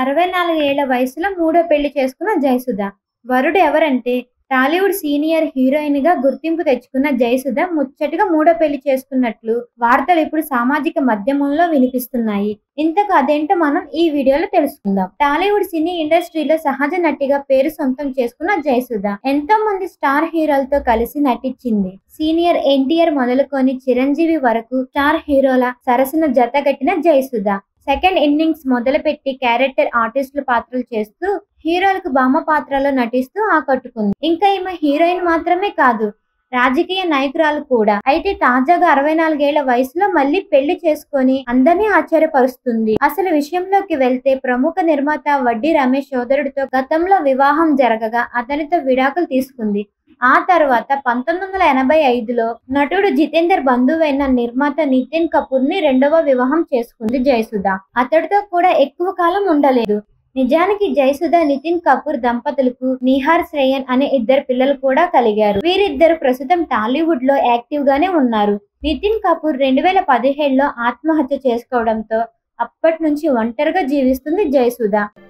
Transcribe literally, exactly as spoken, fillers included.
అరవై నాలుగు ఏళ్ల వయసులో మూడో పెళ్లి చేసుకున్న జయసుధ. వరుడు ఎవరంటే టాలీవుడ్ సీనియర్ హీరోయిన్ గా గుర్తింపు తెచ్చుకున్న జయసుధ ముచ్చటగా మూడో పెళ్లి చేసుకున్నట్లు వార్తలు ఇప్పుడు సామాజిక మాధ్యమంలో వినిపిస్తున్నాయి. ఇంతకు అదేంటో మనం ఈ వీడియోలో తెలుసుకుందాం. టాలీవుడ్ సినీ ఇండస్ట్రీలో సహజ నటిగా పేరు సొంతం చేసుకున్న జయసుధ ఎంతో మంది స్టార్ హీరోలతో కలిసి నటించింది. సీనియర్ ఎన్టీఆర్ మొదలుకొని చిరంజీవి వరకు స్టార్ హీరోల సరసన జతగట్టిన జయసుధ సెకండ్ ఇన్నింగ్స్ మొదలుపెట్టి క్యారెక్టర్ ఆర్టిస్టుల పాత్రలు చేస్తూ హీరోలకు బామ్మ పాత్రలో నటిస్తూ ఆకట్టుకుంది. ఇంకా ఈమె హీరోయిన్ మాత్రమే కాదు, రాజకీయ నాయకురాలు కూడా. అయితే తాజాగా అరవై నాలుగేళ్ల వయసులో మళ్ళీ పెళ్లి చేసుకొని అందరినీ ఆశ్చర్యపరుస్తుంది. అసలు విషయంలోకి వెళ్తే ప్రముఖ నిర్మాత వడ్డీ రమేష్ సోదరుడితో గతంలో వివాహం జరగగా అతనితో విడాకులు తీసుకుంది. ఆ తర్వాత పంతొమ్మిది వందల ఎనభై ఐదులో నటుడు జితేందర్ బంధువైన నిర్మాత నితిన్ కపూర్ ని రెండవ వివాహం చేసుకుంది జయసుధ. అతడితో కూడా ఎక్కువ కాలం ఉండలేదు. నిజానికి జయసుధ నితిన్ కపూర్ దంపతులకు నిహార్ శ్రేయన్ అనే ఇద్దరు పిల్లలు కూడా కలిగారు. వీరిద్దరు ప్రస్తుతం టాలీవుడ్ లో యాక్టివ్ గానే ఉన్నారు. నితిన్ కపూర్ రెండు వేల పదిహేడులో ఆత్మహత్య చేసుకోవడంతో అప్పటి నుంచి ఒంటరిగా జీవిస్తుంది జయసుధ.